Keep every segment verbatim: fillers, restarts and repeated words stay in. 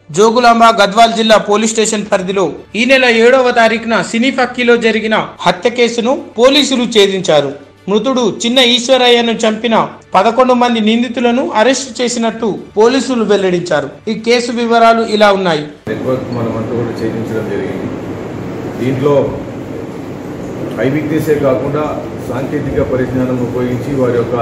జోగులాంబ గద్వాల్ జిల్లా police station పరిధిలో ఈ నెల ఏడవ తారీఖున సినీ ఫక్కీలో జరిగిన హత్య కేసును పోలీసులు ఛేదించారు. మృతుడు చిన్న ఈశ్వరయ్యను చంపిన పదకొండు మంది నిందితులను అరెస్టు చేసినట్టు పోలీసులు వెల్లడించారు. ఈ కేసు వివరాలు ఇలా ఉన్నాయి. దీంట్లో ఐ విట్నెసే కాకుండా సాంకేతిక పరిజ్ఞానం ఉపయోగించి వారి యొక్క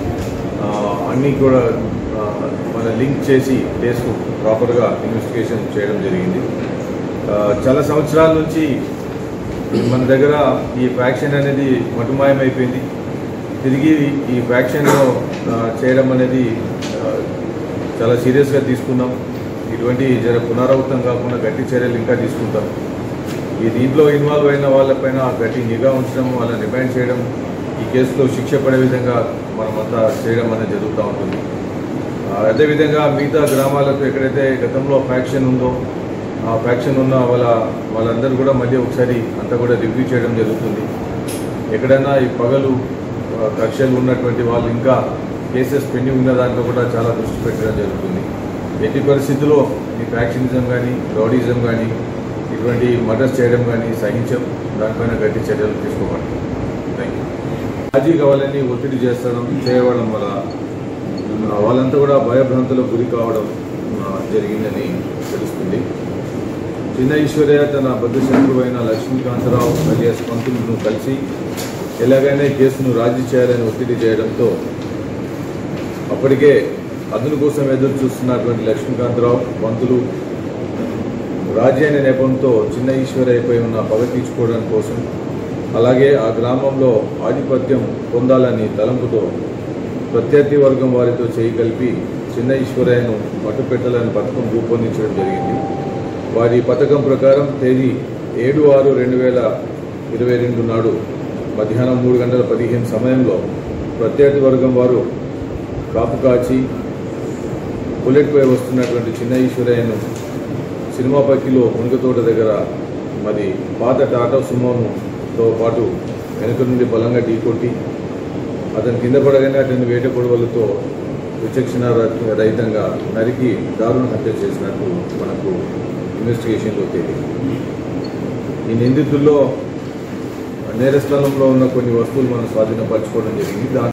అన్నీ కూడా మన లింక్ చేసి కేసు ప్రాపర్గా ఇన్వెస్టిగేషన్ చేయడం జరిగింది. చాలా సంవత్సరాల నుంచి మన దగ్గర ఈ ఫ్యాక్షన్ అనేది మటుమాయమైపోయింది. తిరిగి ఈ ఫ్యాక్షన్లో చేయడం అనేది చాలా సీరియస్గా తీసుకున్నాం. ఇటువంటి జర పునరావృతం కాకుండా గట్టి చర్యలు ఇంకా తీసుకుంటాం. ఈ దీంట్లో ఇన్వాల్వ్ అయిన వాళ్ళపైన గట్టి నిఘా ఉంచడం, వాళ్ళని రిమైండ్ చేయడం, ఈ కేసులో శిక్ష పడే విధంగా మనమంతా చేయడం అనేది జరుగుతూ ఉంటుంది. అదేవిధంగా మిగతా గ్రామాలకు ఎక్కడైతే గతంలో ఫ్యాక్షన్ ఉందో ఆ ఫ్యాక్షన్ ఉన్న వాళ్ళ వాళ్ళందరూ కూడా మళ్ళీ ఒకసారి అంతా కూడా రివ్యూ చేయడం జరుగుతుంది. ఎక్కడైనా ఈ పగలు కక్షలు ఉన్నటువంటి వాళ్ళు ఇంకా కేసెస్ పెండింగ్ ఉన్న దాంట్లో కూడా చాలా దృష్టి పెట్టడం జరుగుతుంది. ఎట్టి పరిస్థితుల్లో ఈ ఫ్యాక్షనిజం కానీ రౌడీజం కానీ ఇటువంటి మర్డర్స్ చేయడం కానీ సహించం. దానిపైన గట్టి చర్యలు తీసుకోవాలి. Thank you. రాజీ కావాలని ఒత్తిడి చేస్తడం చేయడం వల్ల వాళ్ళంతా కూడా భయభ్రాంతులకు గురి కావడం జరిగిందని తెలుస్తుంది. చిన్న ఈశ్వరయ్య తన బద్ద శత్రువు అయిన లక్ష్మీకాంతరావు అలియాస్ పంతులను కలిసి ఎలాగైనా కేసును రాజీ చేయాలని ఒత్తిడి చేయడంతో అప్పటికే అదును కోసం ఎదురు చూస్తున్నటువంటి లక్ష్మీకాంతరావు పంతులు రాజీ అనే నెపంతో చిన్న ఈశ్వరయ్యపై ఉన్న పగ తీర్చుకోవడం కోసం, అలాగే ఆ గ్రామంలో ఆధిపత్యం పొందాలని తలంపుతో ప్రత్యర్థి వర్గం వారితో చేయి కలిపి చిన్న ఈశ్వరయ్యను మట్టుపెట్టాలని పథకం రూపొందించడం జరిగింది. వారి పథకం ప్రకారం తేదీ ఏడు ఆరు రెండు వేల ఇరవై రెండు నాడు మధ్యాహ్నం మూడు గంటల పదిహేను సమయంలో ప్రత్యర్థి వర్గం వారు కాపు కాచి బుల్లెట్పై వస్తున్నటువంటి చిన్న ఈశ్వరయ్యను సినిమా పక్కిలో మునగతోట దగ్గర మరి పాత టాటా సుమోతో పాటు వెనుక నుండి బలంగా ఢీకొట్టి అతను కింద పడగానే అతని వేట పొడవలతో విచక్షణ రహితంగా నరికి దారుణ హత్య చేసినట్టు మనకు ఇన్వెస్టిగేషన్లో తేలింది. ఈ నిందితుల్లో నేరస్థలంలో ఉన్న కొన్ని వస్తువులు మనం స్వాధీనపరచుకోవడం జరిగింది.